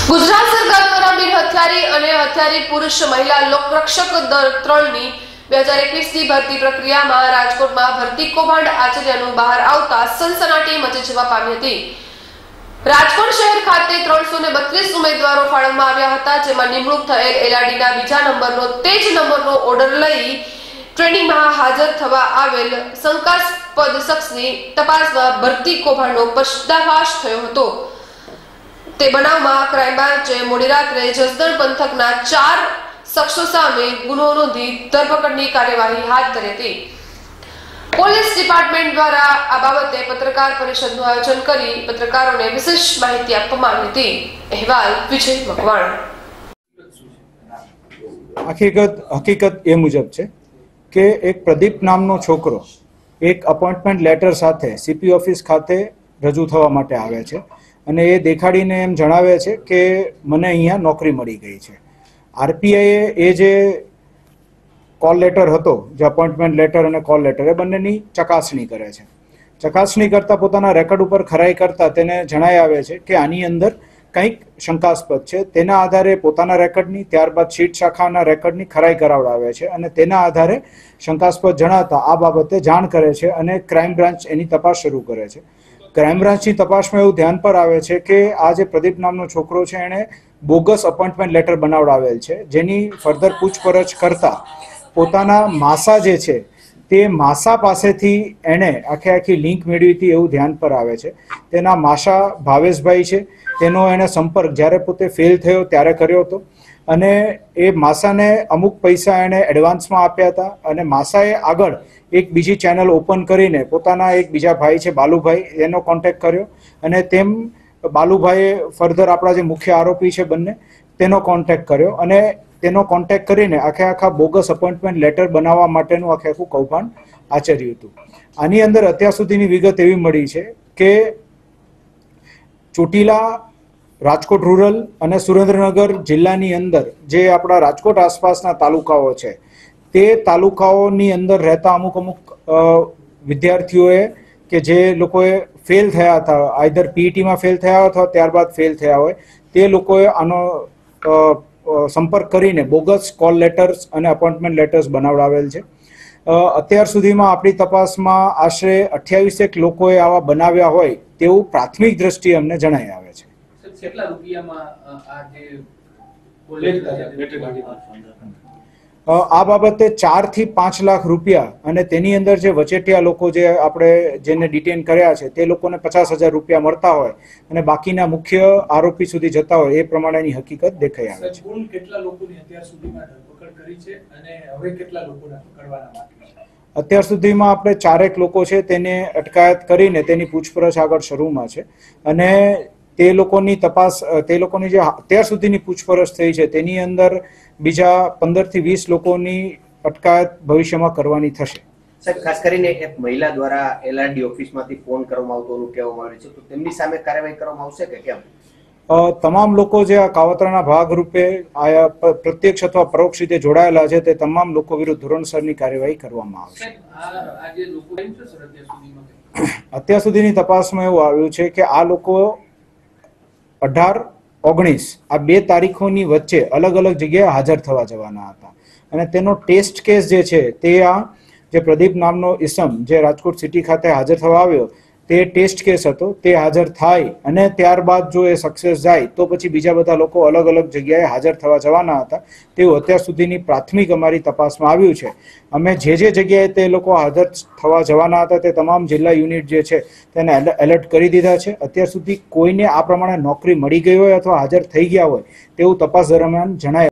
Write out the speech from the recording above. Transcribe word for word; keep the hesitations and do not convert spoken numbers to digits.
ગુજરાત સરકાર દ્વારા બિન હથિયારી અને હથિયારી પુરુષ મહિલા લોકરક્ષક દળ ત્રણની બે હજાર એકવીસની ભરતી પ્રક્રિયામાં રાજકોટમાં ભરતી કૌભાંડ આચર્યાનું બહાર આવતા સનસનાટી મચી જવા પામી હતી। રાજકોટ શહેર ખાતે ત્રણસો ને બત્રીસ ઉમેદવારો ફાળવવામાં આવ્યા હતા, જેમાં નિમણૂક થયેલ એલઆરડીના બીજા નંબરનો તે જ નંબરનો ઓર્ડર લઈ ટ્રેનિંગમાં હાજર થવા આવેલ શંકાસ્પદ શખ્સની તપાસમાં ભરતી કૌભાંડનો પર્દાફાશ થયો હતો। તે બનાવમાં ક્રાઇમ બ્રાન્ચે મોડી રાત્રે જસદણ પંથકના ચાર શખ્સો સામે ગુનો નોંધી ધરપકડની કાર્યવાહી હાથ ધરી હતી। પોલીસ ડિપાર્ટમેન્ટ દ્વારા આ બાબતે પત્રકાર પરિષદનું આયોજન કરી પત્રકારોને વિશેષ માહિતી આપવામાં આવી હતી। અહેવાલ વિજય મકવાણા। હકીકત હકીકત એ મુજબ છે કે એક પ્રદીપ નામનો છોકરો એક અપોઇન્ટમેન્ટ લેટર સાથે સીપી ઓફિસ ખાતે રજૂ થવા માટે આવે છે અને એ દેખાડીને એમ જણાવે છે કે મને અહીંયા નોકરી મળી ગઈ છે। આરપીઆઈએ એ જે કોલ લેટર હતો, જે અપોઇન્ટમેન્ટ લેટર અને કોલ લેટર, એ બંનેની ચકાસણી કરે છે। ચકાસણી કરતાં પોતાના રેકોર્ડ ઉપર ખરાઈ કરતાં તેને જણાઈ આવે છે કે આની અંદર કંઈક શંકાસ્પદ છે। તેના આધારે પોતાના રેકોર્ડની, ત્યારબાદ શીટ શાખાના રેકોર્ડની ખરાઈ કરાવડાવે છે અને તેના આધારે શંકાસ્પદ જણાતા આ બાબતે જાણ કરે છે અને ક્રાઇમ બ્રાન્ચ એની તપાસ શરૂ કરે છે। ક્રાઇમ બ્રાન્ચની તપાસમાં એવું ધ્યાન પર આવે છે કે આ જે પ્રદીપ નામનો છોકરો છે એણે બોગસ અપોઇન્ટમેન્ટ લેટર બનાવડાવેલ છે, જેની ફર્ધર પૂછપરછ કરતા પોતાના માસા જે છે તે માસા પાસેથી એણે આખે આખી લિંક મેળવી હતી એવું ધ્યાન પર આવે છે। તેના માસા ભાવેશભાઈ છે, તેનો એણે સંપર્ક જ્યારે પોતે ફેલ થયો ત્યારે કર્યો હતો અને એ માસાને અમુક પૈસા એણે એડવાન્સમાં આપ્યા હતા અને માસાએ આગળ એક બીજી ચેનલ ઓપન કરીને પોતાના એક બીજા ભાઈ છે બાલુભાઈ, એનો કોન્ટેક્ટ કર્યો અને તેમ બાલુભાઈએ ફર્ધર આપણા જે મુખ્ય આરોપી છે બંને તેનો કોન્ટેક્ટ કર્યો અને તેનો કોન્ટેક્ટ કરીને આખે આખા બોગસ અપોઇન્ટમેન્ટ લેટર બનાવવા માટેનું આખે આખું કૌભાંડ આચર્યું હતું। આની અંદર અત્યાર સુધીની વિગત એવી મળી છે કે ચોટીલા, રાજકોટ રૂરલ અને સુરેન્દ્રનગર જિલ્લાની અંદર જે આપણા રાજકોટ આસપાસના તાલુકાઓ છે તે તાલુકાઓની અંદર રહેતા અમુક અમુક વિદ્યાર્થીઓએ કે જે લોકોએ ફેલ થયા હતા, આઈધર પીઈટીમાં ફેલ થયા હોય અથવા ત્યારબાદ ફેલ થયા હોય, તે લોકોએ આનો સંપર્ક કરીને બોગસ કોલ લેટર્સ અને અપોઇન્ટમેન્ટ લેટર્સ બનાવડાવેલ છે। અત્યાર સુધીમાં આપણી તપાસમાં આશરે અઠ્યાવીસેક લોકોએ આવા બનાવ્યા હોય તેવું પ્રાથમિક દ્રષ્ટિએ અમને જણાઈ આવે છે। કેટલા રૂપિયામાં આ જે આ બાબતે ચાર થી પાંચ લાખ રૂપિયા અને તેની અંદર જે વચેટિયા લોકો જે આપણે જેને ડિટેન કર્યા છે તે લોકોને પચાસ હજાર રૂપિયા મળતા હોય અને બાકીના મુખ્ય આરોપી સુધી જતા હોય એ પ્રમાણેની હકીકત દેખાઈ આવે છે। કુલ કેટલા લોકોની અત્યાર સુધીમાં ધરપકડ કરી છે અને હવે કેટલા લોકોને પકડવાના બાકી છે? અત્યાર સુધીમાં આપણે ચારેક લોકો છે તેને અટકાયત કરીને તેની પૂછપરછ આગળ શરૂમાં છે અને તે લોકોની તપાસ, તે લોકોની જે અત્યાર સુધીની પૂછપરછ થઈ છે તેની અંદર બીજા પંદર થી વીસ લોકોની અટકાયત ભવિષ્યમાં કરવાની થશે। સાહેબ, ખાસ કરીને એક મહિલા દ્વારા એલઆરડી ઓફિસમાંથી ફોન કરવામાં આવતો હોવાનું કહેવામાં આવે છે, તો તેમની સામે કાર્યવાહી કરવામાં આવશે કે કેમ? તમામ લોકો જે આ કાવતરાના ભાગરૂપે આયા પ્રત્યક્ષ અથવા પરોક્ષ રીતે જોડાયેલા છે તે તમામ લોકો વિરુદ્ધ ધોરણસરની કાર્યવાહી કરવામાં આવશે। અત્યાર સુધીની તપાસમાં એવું આવ્યું છે કે આ લોકો અઢાર ઓગણીસ આ બે તારીખોની વચ્ચે અલગ અલગ જગ્યાએ હાજર થવા જવાના હતા અને તેનો ટેસ્ટ કેસ જે છે તે આ જે પ્રદીપ નામનો ઇસમ જે રાજકોટ સિટી ખાતે હાજર થવા આવ્યો તે ટેસ્ટ કેસ હતો, તે હાજર થાય અને ત્યારબાદ જો એ સક્સેસ જાય તો પછી બીજા બધા લોકો અલગ અલગ જગ્યાએ હાજર થવા જવાના હતા તેવું અત્યાર સુધીની પ્રાથમિક અમારી તપાસમાં આવ્યું છે। અમે જે જે જગ્યાએ તે લોકો હાજર થવા જવાના હતા તે તમામ જિલ્લા યુનિટ જે છે તેને એલર્ટ કરી દીધા છે। અત્યાર સુધી કોઈને આ પ્રમાણે નોકરી મળી ગઈ હોય અથવા હાજર થઈ ગયા હોય તેવું તપાસ દરમિયાન જણાય